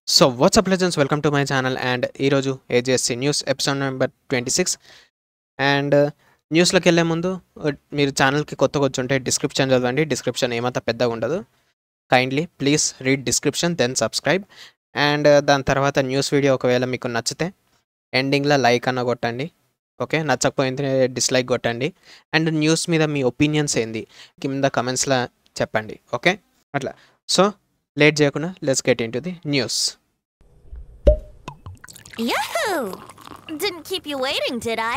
So what's up legends, welcome to my channel and ఈరోజు ఏజెస్సీ news episode number 26 and న్యూస్లోకి వెళ్ళే ముందు మీరు ఛానల్కి కొత్తగా వచ్చుంటే డిస్క్రిప్షన్ చదవండి. డిస్క్రిప్షన్ ఏమంత పెద్దగా ఉండదు. Kindly please read description then subscribe. And దాని తర్వాత న్యూస్ వీడియో ఒకవేళ మీకు నచ్చితే ఎండింగ్లో లైక్ అన్న కొట్టండి. ఓకే, నచ్చకపోయింది డిస్లైక్ కొట్టండి. అండ్ న్యూస్ మీద మీ ఒపీనియన్స్ ఏంది కింద కమెంట్స్లో చెప్పండి. ఓకే, అట్లా. సో లేట్ చేయకుండా let's get into the news. Yahoo! Didn't keep you waiting, did I?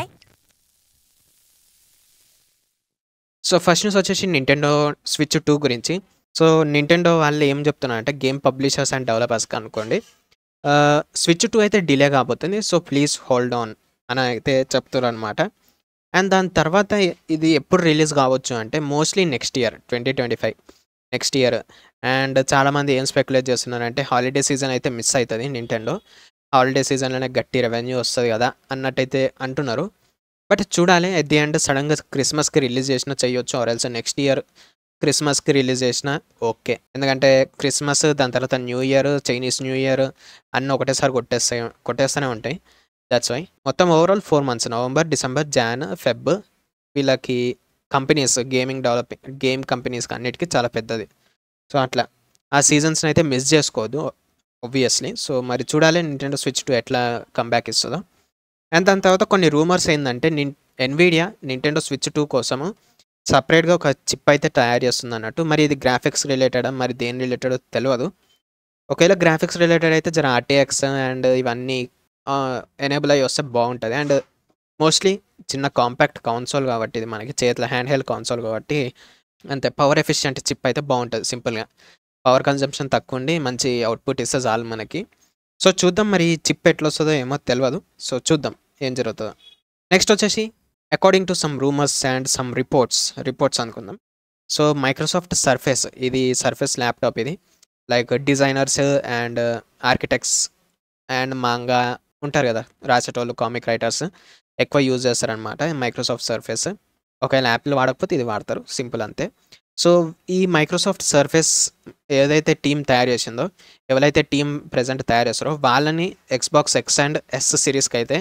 So first news వచ్చేసి నింటెండో స్విచ్ 2 గురించి. సో నింటెండో వాళ్ళు ఏం చెప్తున్నారంటే గేమ్ పబ్లిషర్స్ అండ్ డెవలపర్స్కి అనుకోండి, స్విచ్ 2 అయితే డిలే కాబోతుంది. సో ప్లీజ్ హోల్డ్ ఆన్ అని అయితే చెప్తున్నారు అనమాట. అండ్ దాని తర్వాత ఇది ఎప్పుడు రిలీజ్ కావచ్చు అంటే mostly next year 2025 next year. And చాలామంది ఏం స్పెక్యులేట్ చేస్తున్నారంటే హాలిడే సీజన్ అయితే మిస్ అవుతుంది నింటెండో, హాలిడే సీజన్లోనే గట్టి రెవెన్యూ వస్తుంది కదా అన్నట్టయితే అంటున్నారు. బట్ చూడాలి, ఎట్ ది ఎండ్ సడన్గా క్రిస్మస్కి రిలీజ్ చేసినా చెయ్యొచ్చు, ఆర్ ఎల్స్ నెక్స్ట్ ఇయర్ క్రిస్మస్కి రిలీజ్ చేసిన ఓకే. ఎందుకంటే క్రిస్మస్ దాని తర్వాత new year, Chinese new year అన్నీ ఒకటేసారి కొట్టేస్తూనే ఉంటాయి. దట్స్ వై మొత్తం overall 4 months, November, December, Jan, Feb వీళ్ళకి కంపెనీస్ గేమ్ కంపెనీస్కి అన్నిటికీ చాలా పెద్దది. సో అట్లా ఆ సీజన్స్ని అయితే మిస్ చేసుకోవద్దు ఆబ్వియస్లీ. సో మరి చూడాలి నింటెండో స్విచ్ 2 ఎట్లా కంబ్యాక్ ఇస్తుందో. అండ్ దాని తర్వాత కొన్ని రూమర్స్ ఏంటంటే ఎన్విడియా నింటెండో స్విచ్ 2 కోసము సపరేట్గా ఒక చిప్ అయితే తయారు చేస్తుంది అన్నట్టు. మరి ఇది గ్రాఫిక్స్ రిలేటెడా మరి దేని రిలేటెడో తెలియదు. ఒకవేళ గ్రాఫిక్స్ రిలేటెడ్ అయితే జర ఆర్టీఎక్స్ అండ్ ఇవన్నీ ఎనేబుల్ అయ్యి వస్తే బాగుంటుంది. అండ్ మోస్ట్లీ చిన్న కాంపాక్ట్ కన్సోల్ కాబట్టి ఇది మనకి చేతిలో హ్యాండ్ హెల్డ్ కన్సోల్ కాబట్టి అంతే పవర్ ఎఫిషియెంట్ చిప్ అయితే బాగుంటుంది. సింపుల్గా పవర్ కన్జంప్షన్ తక్కువ ఉండి మంచి అవుట్పుట్ ఇస్తే చాలు మనకి. సో చూద్దాం మరి చిప్ ఎట్లా వస్తుందో ఏమో తెలియదు. సో చూద్దాం ఏం జరుగుతుందో. నెక్స్ట్ వచ్చేసి according to some rumours and some reports అనుకుందాం. సో మైక్రోసాఫ్ట్ సర్ఫేస్, ఇది సర్ఫేస్ ల్యాప్టాప్, ఇది like designers and architects and manga ఉంటారు కదా, రాసేటోళ్ళు కామిక్ రైటర్స్ ఎక్కువ యూజ్ చేస్తారనమాట మైక్రోసాఫ్ట్ సర్ఫేస్. ఒకవేళ యాపిల్ వాడకపోతే ఇది వాడతారు, సింపుల్ అంతే. సో ఈ మైక్రోసాఫ్ట్ సర్ఫేస్ ఏదైతే టీం తయారు చేసిందో, ఎవరైతే టీం ప్రజెంట్ తయారు చేస్తారో వాళ్ళని ఎక్స్బాక్స్ ఎక్స్ అండ్ ఎస్ సిరీస్కి అయితే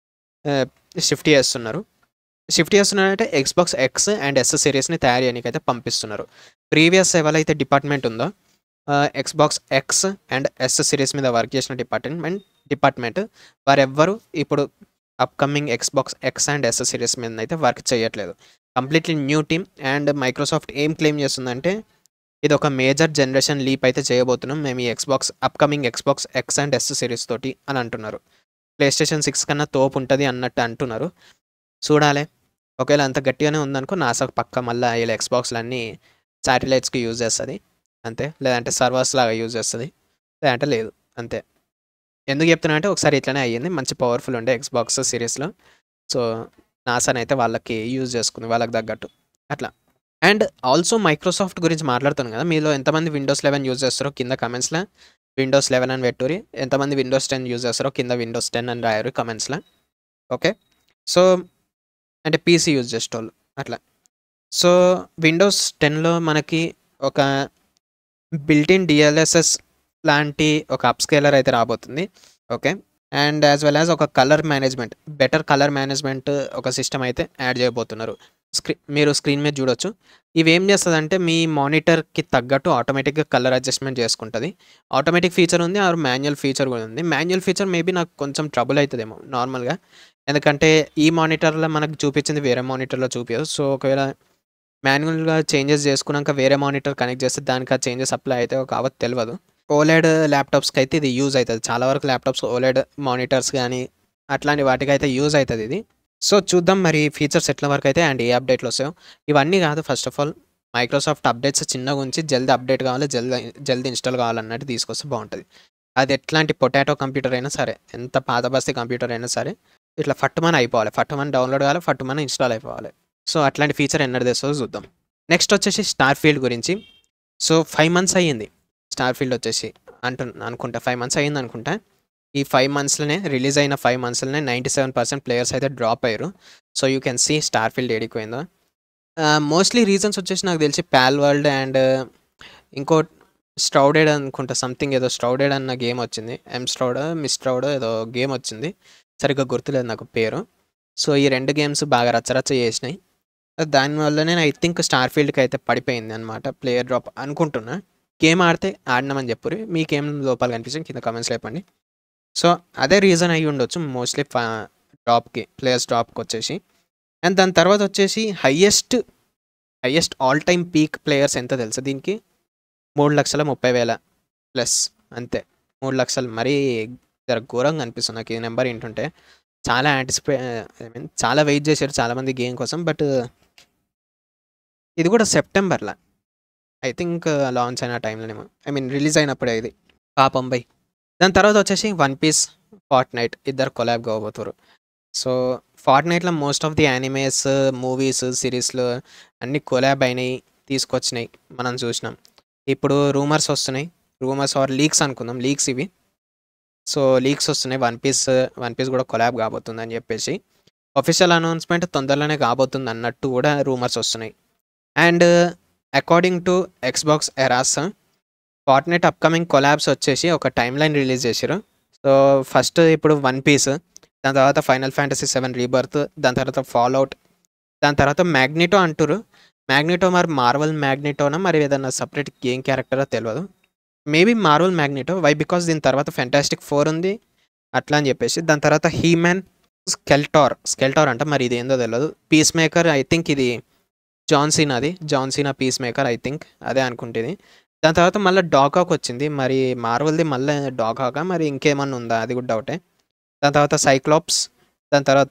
షిఫ్ట్ చేస్తున్నారంటే ఎక్స్బాక్స్ ఎక్స్ అండ్ ఎస్ సిరీస్ని తయారు చేయడానికి అయితే పంపిస్తున్నారు. ప్రీవియస్ ఎవరైతే డిపార్ట్మెంట్ ఉందో Xbox X and S series మీద వర్క్ చేసిన డిపార్ట్మెంట్ వారెవ్వరు ఇప్పుడు upcoming Xbox X and S series మీద అయితే వర్క్ చేయట్లేదు. Completely new team. And Microsoft ఏం క్లెయిమ్ చేస్తుందంటే ఇది ఒక మేజర్ జనరేషన్ లీప్ అయితే చేయబోతున్నాం మేము ఈ upcoming Xbox X and S series తోటి అని అంటున్నారు. ప్లేస్టేషన్ 6 కన్నా తోపు ఉంటుంది అన్నట్టు అంటున్నారు. చూడాలి, ఒకవేళ అంత గట్టిగానే ఉందనుకో నాసా పక్క మళ్ళీ వీళ్ళ ఎక్స్బాక్స్లన్నీ శాటిలైట్స్కి యూజ్ చేస్తుంది అంతే, లేదంటే సర్వర్స్ లాగా యూజ్ చేస్తుంది, లేదంటే లేదు అంతే. ఎందుకు చెప్తున్నా అంటే ఒకసారి ఇట్లనే అయ్యింది, మంచి పవర్ఫుల్ ఉండే ఎక్స్బాక్స్ సిరీస్లో. సో నాసాని అయితే వాళ్ళకి యూజ్ చేసుకుంది వాళ్ళకి తగ్గట్టు అట్లా. అండ్ ఆల్సో మైక్రోసాఫ్ట్ గురించి మాట్లాడుతున్నాను కదా, మీలో ఎంతమంది విండోస్ 11 యూజ్ చేస్తారో కింద కమెంట్స్లో విండోస్ 11 అని పెట్టురి, ఎంతమంది విండోస్ 10 యూజ్ చేస్తారో కింద విండోస్ 10 అని రాయరు కమెంట్స్లో. ఓకే, సో అంటే పీసీ యూజ్ చేసేటోళ్ళు అట్లా. సో విండోస్ 10లో మనకి ఒక బిల్ట్-ఇన్ డిఎల్ఎస్ఎస్ లాంటి ఒక అప్స్కేలర్ అయితే రాబోతుంది. Okay, and as well as ఒక బెటర్ కలర్ మేనేజ్మెంట్ ఒక సిస్టమ్ అయితే యాడ్ చేయబోతున్నారు. మీరు స్క్రీన్ మీద చూడొచ్చు. ఇవి ఏం చేస్తుందంటే మీ మానిటర్కి తగ్గట్టు ఆటోమేటిక్గా కలర్ అడ్జస్ట్మెంట్ చేసుకుంటుంది. ఆటోమేటిక్ ఫీచర్ ఉంది, ఆర్ మాన్యువల్ ఫీచర్ కూడా ఉంది. మాన్యువల్ ఫీచర్ మేబీ నాకు కొంచెం ట్రబుల్ అవుతుందేమో నార్మల్గా, ఎందుకంటే ఈ మానిటర్లో మనకు చూపించింది వేరే మానిటర్లో చూపించదు. సో ఒకవేళ మాన్యువల్గా చేంజెస్ చేసుకున్నాక వేరే మానిటర్ కనెక్ట్ చేస్తే దానికి ఆ చేంజెస్ అప్లై అయితే కావద్దు తెలియదు. ఓలెడ్ ల్యాప్టాప్స్కి అయితే ఇది యూజ్ అవుతుంది. చాలా వరకు ల్యాప్టాప్స్ ఓలెడ్ మానిటర్స్ కానీ అట్లాంటి వాటికి అయితే యూజ్ అవుతుంది ఇది. సో చూద్దాం మరి ఫీచర్స్ ఎట్లా వరకు అయితే అండ్ ఏ అప్డేట్లు వస్తాయో. ఇవన్నీ కాదు, first of all Microsoft updates చిన్నగా ఉంచి జల్దీ అప్డేట్ కావాలి, జల్దీ ఇన్స్టాల్ కావాలన్నట్టు తీసుకొస్తే బాగుంటుంది. అది ఎట్లాంటి పొటాటో కంప్యూటర్ అయినా సరే, ఎంత పాతబస్తి కంప్యూటర్ అయినా సరే ఇట్లా ఫట్టుమని అయిపోవాలి, ఫట్టుమని డౌన్లోడ్ కావాలి, ఫట్టుమని ఇన్స్టాల్ అయిపోవాలి. సో అట్లాంటి ఫీచర్ ఎన్నడ తెస్తుందో చూద్దాం. నెక్స్ట్ వచ్చేసి స్టార్ఫీల్డ్ గురించి. సో 5 months అయ్యింది స్టార్ఫీల్డ్ వచ్చేసి అనుకుంటా 5 months అయ్యింది అనుకుంటా. ఈ 5 monthsలోనే రిలీజ్ అయిన 5 monthsలోనే 97% ప్లేయర్స్ అయితే డ్రాప్ అయ్యారు. So you can see Starfield ఏడిపోయిందో. మోస్ట్లీ రీజన్స్ వచ్చేసి నాకు తెలిసి పాల్ వరల్డ్ అండ్ ఇంకో స్ట్రౌడెడ్ అనుకుంటా సంథింగ్ ఏదో స్ట్రౌడెడ్ అన్న గేమ్ వచ్చింది. స్ట్రౌడ్ మిస్ స్ట్రౌడ్ ఏదో గేమ్ వచ్చింది. సరిగ్గా గుర్తులేదు నాకు పేరు. సో ఈ 2 గేమ్స్ బాగా రచ్చరచ్చ చేసినాయి. దానివల్లనే ఐ థింక్ స్టార్ ఫీల్డ్‌కి అయితే పడిపోయింది అనమాట. ప్లేయర్ డ్రాప్ అనుకుంటున్నా. గేమ్ ఆడితే ఆడినామని చెప్పుర్రి. మీకేం లోపాలు కనిపించాయి కింద కామెంట్స్‌లో చెప్పండి. సో అదే రీజన్ అయ్యి ఉండొచ్చు మోస్ట్‌లీ డ్రాప్‌కి ప్లేయర్స్ డ్రాప్‌కొచ్చేసి. అండ్ దాని తర్వాత వచ్చేసి highest all time peak players ఎంతో తెలుసా దీనికి? 3,30,000 ప్లస్ అంతే. 3,00,000 మరీ జర ఘోరంగా అనిపిస్తుంది నాకు ఈ నెంబర్ వింటుంటే. చాలా ఐ మీన్ చాలా వెయిట్ చేశారు చాలామంది గేమ్ కోసం. బట్ ఇది కూడా సెప్టెంబర్‌ల. ఐ థింక్ లాంచ్ అయిన టైంలోనేమో. ఐ మీన్ రిలీజ్ అయినప్పుడే ఇది. పాపం భయ్. దాని తర్వాత వచ్చేసి 'వన్ పీస్', 'ఫార్ట్‌నైట్' ఇద్దరు కొలాబ్ కాబోతుర్రు. సో 'ఫార్ట్‌నైట్'లో most of the animes, movies, సీరీస్‌లు అన్నీ కొలాబ్ అయినాయి, తీసుకొచ్చినాయి మనం చూసినాం. ఇప్పుడు రూమర్స్ వస్తున్నాయి. రూమర్స్ ఆర్ లీక్స్ అనుకుందాం. లీక్స్ ఇవి. సో లీక్స్ వస్తున్నాయి. 'వన్ పీస్' కూడా కొలాబ్ కాబోతుందని చెప్పేసి. అఫీషియల్ అనౌన్స్‌మెంట్ తొందరలోనే కాబోతుంది అన్నట్టు కూడా రూమర్స్ వస్తున్నాయి. And according to Xbox Eras, 'Fortnite' upcoming collabs వచ్చేసి ఒక టైమ్‌లైన్ రిలీజ్ చేసిర్రు. సో ఫస్ట్ ఇప్పుడు 'వన్ పీస్', దాని తర్వాత 'ఫైనల్ ఫ్యాంటసీ 7 రీబర్త్', దాని తర్వాత 'ఫాల్‌ఔట్', దాని తర్వాత 'మ్యాగ్నిటో' అంటుర్రు. 'మ్యాగ్నిటో' మరి మార్వెల్ మ్యాగ్నిటోనా మరి ఏదన్నా సెపరేట్ గేమ్ క్యారెక్టరో తెలవదు. Maybe Marvel Magneto. Why because దీని తర్వాత 'ఫెంటాస్టిక్ 4' ఉంది. అట్లా అని చెప్పేసి. దాని తర్వాత 'హీ-మ్యాన్', 'స్కెల్టార్' అంట మరి ఇదేందో తెలవదు. 'పీస్ మేకర్' ఐ థింక్ ఇది John Cena 'Peacemaker' I think అదే అనుకుంట ఇది. దాని తర్వాత మళ్ళీ 'డాగ్ హాక్' వచ్చింది. మరి మార్వెల్‌ది మళ్ళీ 'డాగ్ హాకా' మరి ఇంకేమన్నా ఉందా అది కూడా డౌటే. దాని తర్వాత 'సైక్లాప్స్', దాని తర్వాత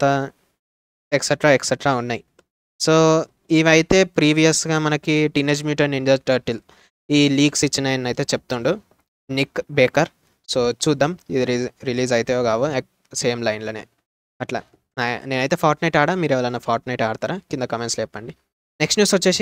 ఎక్సెట్రా ఉన్నాయి. సో ఇవైతే ప్రీవియస్‌గా మనకి 'టీనేజ్ మ్యూటెంట్ నింజా టర్టిల్' ఈ లీక్స్ ఇచ్చినాయని అయితే చెప్తుండు నిక్ బేకర్. సో చూద్దాం ఇది రిలీజ్ అయితాయో కావో సేమ్ లైన్‌లోనే అట్లా. నేనైతే 'ఫార్ట్‌నైట్' ఆడా. మీరు ఎవరైనా 'ఫార్ట్‌నైట్' ఆడతారా? కింద కామెంట్స్‌లో చెప్పండి. నెక్స్ట్ న్యూస్ వచ్చేసి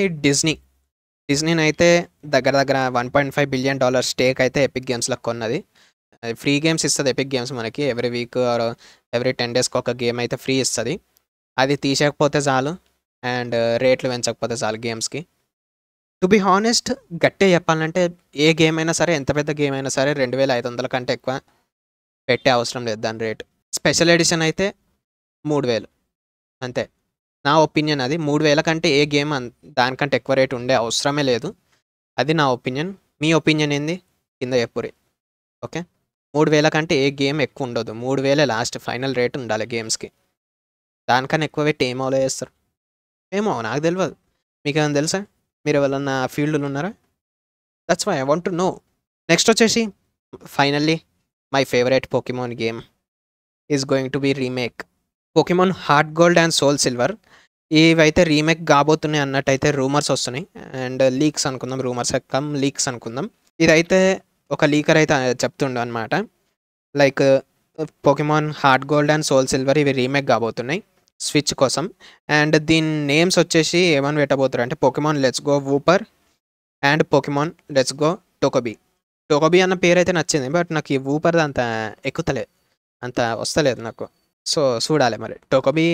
డిజ్నీనైతే దగ్గర $1.5 బిలియన్ స్టేక్ అయితే ఎపిక్ గేమ్స్‌లో కొన్నది. అది ఫ్రీ గేమ్స్ ఇస్తది ఎపిక్ గేమ్స్ మనకి. ఎవ్రీ వీక్ ఆర్ ఎవ్రీ 10 డేస్‌కి ఒక గేమ్ అయితే ఫ్రీ ఇస్తది. అది తీసేయకపోతే చాలు. అండ్ రేట్లు పెంచకపోతే చాలు గేమ్స్‌కి. టు బీ హానెస్ట్ గట్టిగా చెప్పాలంటే ఏ గేమ్ అయినా సరే, ఎంత పెద్ద గేమ్ అయినా సరే 2,500 కంటే ఎక్కువ పెట్టే అవసరం లేదు దాని రేట్. స్పెషల్ ఎడిషన్ అయితే 3,000 అంతే. నా ఒపీనియన్ అది. 3,000 కంటే ఏ గేమ్ దానికంటే ఎక్కువ రేట్ ఉండే అవసరమే లేదు. అది నా ఒపీనియన్. మీ ఒపీనియన్ ఏంది? కింద చెప్పుర్రి. ఓకే. 3,000 కంటే ఏ గేమ్ ఎక్కువ ఉండదు. 3,000 లాస్ట్ ఫైనల్ రేట్ ఉండాలి గేమ్స్‌కి. దానికన్నా ఎక్కువ పెట్టి ఏం ఆలో చేస్తారు? ఏమో నాకు తెలవదు. మీకేమైనా తెలుసా? మీరు ఎవరన్నా ఫీల్డ్‌లో ఉన్నారా? That's why I want to know. Next వచ్చేసి finally my favourite Pokémon game is going to be remake. Pokémon Heart Gold and Soul Silver ఇవైతే రీమేక్ కాబోతున్నాయి అన్నట్టయితే రూమర్స్ వస్తున్నాయి. అండ్ లీక్స్ అనుకుందాం. రూమర్స్ కమ్ లీక్స్ అనుకుందాం. ఇదైతే ఒక లీకర్ అయితే చెప్తుండు అనమాట. Like Pokémon Heart Gold and Soul Silver ఇవి రీమేక్ కాబోతున్నాయి స్విచ్ కోసం. అండ్ దీని నేమ్స్ వచ్చేసి ఏమని పెట్టబోతారు అంటే Pokémon Let's Go వూపర్ and Pokémon Let's Go Tokobi. Tokobi అన్న పేరు అయితే నచ్చింది. బట్ నాకు ఈ వూపర్ అంత ఎక్కుతలేదు, అంత వస్తలేదు నాకు. సో చూడాలి మరి. టోకోబీ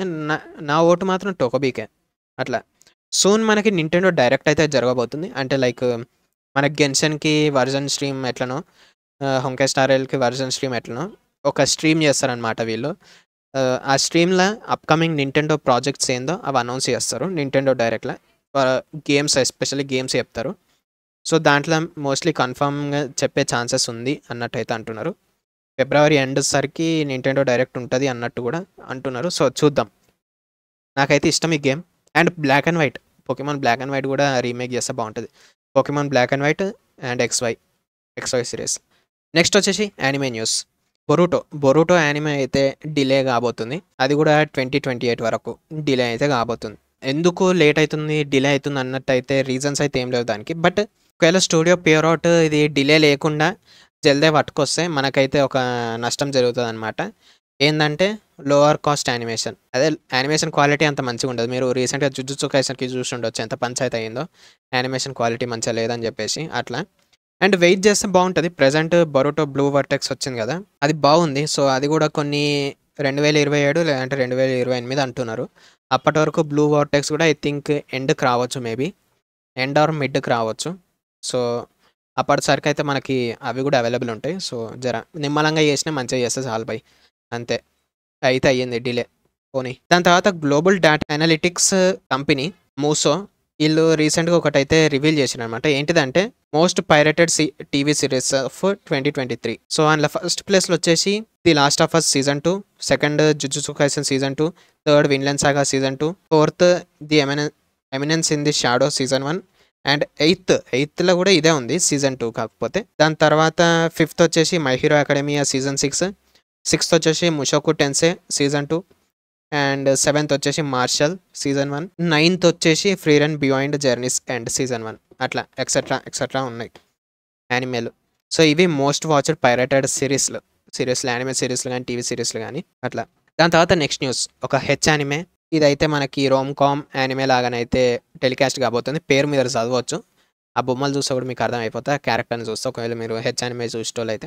నా ఓటు మాత్రం టోకోబీకే. అట్లా సూన్ మనకి నింటెండో డైరెక్ట్ అయితే జరగబోతుంది. అంటే లైక్ మనకి గెన్షన్కి వర్జన్ స్ట్రీమ్ ఎట్లనో, హొంకై స్టార్ రైల్కి వర్జన్ స్ట్రీమ్ ఎట్లనో ఒక స్ట్రీమ్ చేస్తారనమాట వీళ్ళు. ఆ స్ట్రీమ్లో అప్కమింగ్ నింటెండో ప్రాజెక్ట్స్ ఏందో అవి అనౌన్స్ చేస్తారు నింటెండో డైరెక్ట్లో. గేమ్స్ ఎస్పెషల్లీ గేమ్స్ చెప్తారు. సో దాంట్లో మోస్ట్లీ కన్ఫామ్గా చెప్పే ఛాన్సెస్ ఉంది అన్నట్టయితే అంటున్నారు. ఫిబ్రవరి ఎండ్ సరికి నింటెండో డైరెక్ట్ ఉంటుంది అన్నట్టు కూడా అంటున్నారు. సో చూద్దాం. నాకైతే ఇష్టం ఈ game. And black and white, Pokémon black and white కూడా రీమేక్ చేస్తే బాగుంటుంది. Pokémon black and white and XY series. Next వచ్చేసి యానిమే న్యూస్. బొరూటో యానిమే అయితే డిలే కాబోతుంది. అది కూడా 2028 వరకు డిలే అయితే కాబోతుంది. ఎందుకు లేట్ అవుతుంది, డిలే అవుతుంది అన్నట్టయితే రీజన్స్ అయితే ఏం లేవు దానికి. బట్ ఒకవేళ స్టూడియో పేరౌట్ ఇది డిలే లేకుండా జల్దే పట్టుకొస్తే మనకైతే ఒక నష్టం జరుగుతుంది అనమాట. ఏంటంటే లోవర్ కాస్ట్ యానిమేషన్. అదే యానిమేషన్ క్వాలిటీ అంత మంచిగా ఉండదు. మీరు రీసెంట్గా జుజుత్సు కైసన్కి చూసి ఉండొచ్చు ఎంత పంచాయతీ అయిందో యానిమేషన్ క్వాలిటీ మంచిగా లేదని చెప్పేసి అట్లా. అండ్ వెయిట్ చేస్తే బాగుంటుంది. ప్రజెంట్ బొరూటో బ్లూ వర్టెక్స్ వచ్చింది కదా, అది బాగుంది. సో అది కూడా కొన్ని 2027 లేదంటే 2028 అంటున్నారు. అప్పటి వరకు బ్లూ వర్టెక్స్ కూడా ఐ థింక్ ఎండ్కి రావచ్చు. మేబీ ఎండ్ ఆర్ మిడ్కి రావచ్చు. సో అప్పటిసరికైతే మనకి అవి గూడా అవైలబుల్ ఉంటాయి. సో, జర నిమ్మలంగా చేసినా మంచిగా చేస్తే చాలు బై. అంతే. అయితే అయ్యింది డిలే. పోనీ. దాని తర్వాత global data analytics company Muso ఈళ్ళు రీసెంట్‌గా ఒకటైతే రివీల్ చేసిరనమాట. ఏంటిదంటే most pirated TV series of 2023. So, అందులో ఫస్ట్ ప్లేస్‌లో వచ్చేసి 'The Last of Us' season 2, second 'Jujutsu Kaisen' season 2, third 'Vinland Saga' season 2, fourth 'The Eminence in the Shadow' season 1 and ఎయిత్‌లో కూడా ఇదే ఉంది సీజన్ 2 కాకపోతే. దాని తర్వాత ఫిఫ్త్ వచ్చేసి 'My Hero Academia' season 6, sixth వచ్చేసి 'Mushoku Tensei' season 2 and seventh వచ్చేసి 'మార్షల్' సీజన్ 1, నైన్త్ వచ్చేసి 'Frieren beyond Journey's End' season 1 అట్లా ఎక్సెట్రా ఉన్నాయి యానిమేలు. సో, ఇవి మోస్ట్ వాచ్డ్ పైరేటెడ్ సీరీస్‌లు, యానిమే సీరీస్‌లు గానీ, టీవీ సీరీస్‌లు గానీ అట్లా. దాని తర్వాత నెక్స్ట్ న్యూస్ ఒక హెచ్ యానిమే. ఇదైతే మనకి రోమ్ కామ్ యానిమే లాగానైతే టెలికాస్ట్ కాబోతుంది. పేరు మీరు చదవచ్చు. ఆ బొమ్మలు చూస్తే కూడా మీకు అర్థమైపోతది. ఆ క్యారెక్టర్‌ని చూస్తే ఒకవేళ మీరు హెచ్ యానిమే చూసేటోళ్ళైతే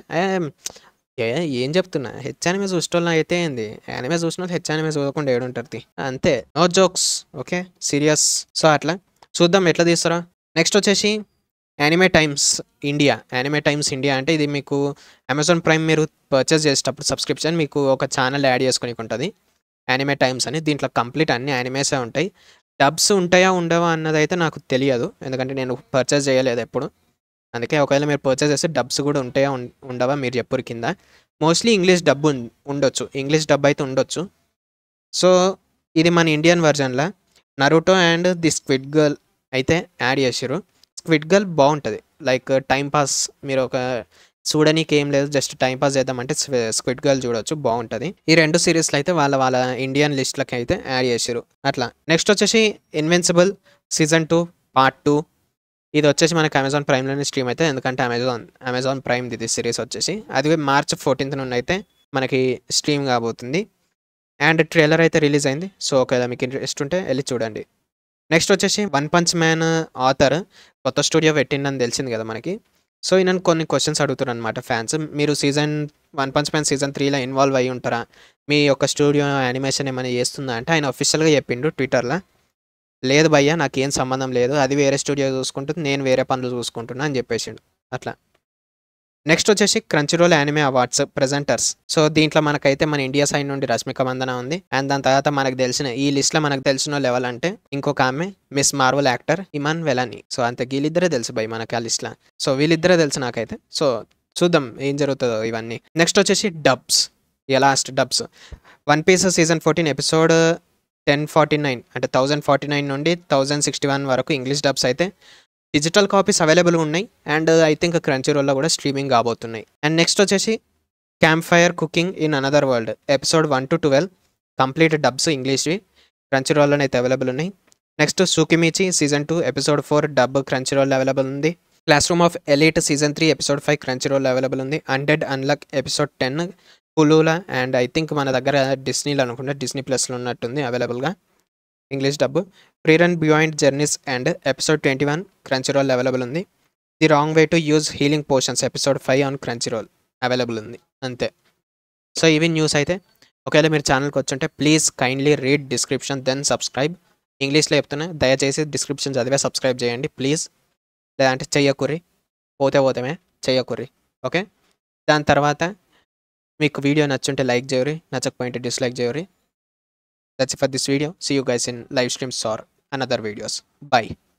ఏం చెప్తున్నా, హెచ్ యానిమే చూసేటోళ్ళైతే ఏంది, యానిమే చూసినోళ్ళు హెచ్ యానిమే చూడకుండా ఏడుంటారు తి. అంతే. No jokes. Okay. Serious. So, అట్లా చూద్దాం ఎట్లా తీస్తారో. నెక్స్ట్ వచ్చేసి Anime Times India. Anime Times India అంటే ఇది మీకు అమెజాన్ ప్రైమ్ మీరు పర్చేస్ చేసేటప్పుడు సబ్స్క్రిప్షన్ మీకు ఒక ఛానల్ యాడ్ చేసుకోనికి ఉంటది. యానిమే టైమ్స్ అని. దీంట్లో కంప్లీట్ అన్ని యానిమేసే ఉంటాయి. డబ్స్ ఉంటాయా ఉండవా అన్నదైతే నాకు తెలియదు. ఎందుకంటే నేను పర్చేస్ చేయలేదు ఎప్పుడు. అందుకే ఒకవేళ మీరు పర్చేస్ చేస్తే డబ్స్ కూడా ఉంటాయా ఉండవా మీరు చెప్పురు కింద. మోస్ట్లీ ఇంగ్లీష్ డబ్ ఉండొచ్చు. ఇంగ్లీష్ డబ్ అయితే ఉండొచ్చు. సో, ఇది మన ఇండియన్ వర్జన్‌ల Naruto and the Squid Girl అయితే యాడ్ చేసిర్రు. స్క్విడ్ గర్ల్ బాగుంటది. లైక్ టైమ్ పాస్ మీరు ఒక చూడనీకి ఏం లేదు, జస్ట్ టైం పాస్ చేద్దామంటే స్క్విడ్ గర్ల్ చూడొచ్చు, బాగుంటది. ఈ 2 సీరీస్‌లు అయితే వాళ్ళ ఇండియన్ లిస్ట్‌లకి అయితే యాడ్ చేసిర్రు అట్లా. నెక్స్ట్ వచ్చేసి 'ఇన్విన్సిబుల్' సీజన్ 2 పార్ట్ 2. ఇది వచ్చేసి మనకి అమెజాన్ ప్రైమ్‌లోనే స్ట్రీమ్ అయితే, ఎందుకంటే అమెజాన్ ప్రైమ్‌ది ఇది సీరీస్ వచ్చేసి. అది మార్చ్ 14థ్ నుండి అయితే మనకి స్ట్రీమ్ కాబోతుంది. అండ్ ట్రైలర్ అయితే రిలీజ్ అయింది. సో, ఒకవేళ మీకు ఇంట్రెస్ట్ ఉంటే ఎళ్లి చూడండి. నెక్స్ట్ వచ్చేసి 'వన్ పంచ్ మ్యాన్' ఆథర్ కొత్త స్టూడియో పెట్టిండని తెలిసింది కదా మనకి. సో, ఈయనను కొన్ని క్వెషన్స్ అడుగుతారనమాట ఫ్యాన్స్. మీరు 'వన్ పంచ్ మ్యాన్' సీజన్ 3లో ఇన్వాల్వ్ అయ్యి ఉంటారా? మీ యొక్క స్టూడియో యానిమేషన్ ఏమైనా చేస్తుందా అంటే ఆయన అఫీషియల్‌గా చెప్పిండు ట్విట్టర్‌ల. లేదు భయ్యా నాకేం సంబంధం లేదు. అది వేరే స్టూడియో చూసుకుంటుంది. నేను వేరే పనులు చూసుకుంటున్నా అని చెప్పేసిండు. అట్లా. నెక్స్ట్ వచ్చేసి 'Crunchyroll anime awards' presenters. So, దీంట్లో మనకైతే మన ఇండియా సైడ్ నుండి 'రష్మిక మందన' ఉంది. అండ్ దాని తర్వాత మనకు తెలిసిన ఈ లిస్ట్‌లో మనకు తెలిసినోళ్ళు ఎవలంటే ఇంకొక ఆమె 'Ms Marvel' actor Iman Vellani. So, అంతే వీళ్ళిద్దరే తెలుసు భయ్ మనకి ఆ లిస్ట్‌ల. సో, వీళ్ళిద్దరే తెలుసు నాకైతే. సో, చూద్దాం ఏం జరుగుతదో ఇవన్నీ. నెక్స్ట్ వచ్చేసి dubs. Last dubs. 'One piece' season 14 episode 1049 అంటే 1049 నుండి 1061 వరకు ఇంగ్లీష్ డబ్స్ అయితే డిజిటల్ కాపీస్ అవైలబుల్‌గా ఉన్నాయి. అండ్ ఐ థింక్ క్రంచీరోల్‌లో కూడా స్ట్రీమింగ్ కాబోతున్నాయి. అండ్ నెక్స్ట్ వచ్చేసి 'campfire cooking in another world' episode 1-12 complete dubs ఇంగ్లీష్‌వి క్రంచీరోల్‌లోనే అయితే అవైలబుల్ ఉన్నాయి. Next 'Tsukimichi' season 2 episode 4 dub క్రంచీరోల్‌లో అవైలబుల్ ఉంది. 'Classroom of elite' season 3 episode 5 క్రంచీరోల్‌లో అవైలబుల్ ఉంది. 'అన్‌డెడ్ అన్‌లక్' ఎపిసోడ్ 10 హులులా అండ్ ఐ థింక్ మన దగ్గర డిస్నీలో అనుకుంటా, డిస్నీ ప్లస్‌లో ఉన్నట్టుంది అవైలబుల్‌గా English dub. 'Frieren beyond journey's end' episode 21 Crunchyroll available ఉంది. 'The wrong way to use healing potions' episode 5 on Crunchyroll available ఉంది. అంతే. సో, ఇవి న్యూస్ అయితే. ఒకవేళ మీరు ఛానల్‌కి వచ్చుంటే please kindly read description then subscribe. ఇంగ్లీష్‌లో చెప్తున్నా, దయచేసి డిస్క్రిప్షన్ చదివే సబ్స్క్రైబ్ చేయండి ప్లీజ్. లేదంటే చెయ్యకుర్రి. పోతమే చెయ్యకుర్రి. ఓకే. దాని తర్వాత మీకు వీడియో నచ్చుంటే లైక్ చేయుర్రి, నచ్చకపోయింటే డిస్లైక్ చేయుర్రి. That's it for this video. See you guys in live streams or another videos. Bye.